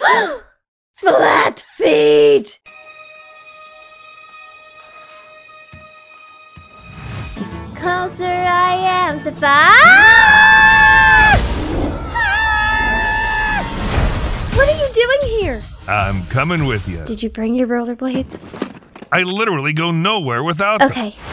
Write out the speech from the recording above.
Flat feet! Closer I am to What are you doing here? I'm coming with you. Did you bring your rollerblades? I literally go nowhere without them. Okay,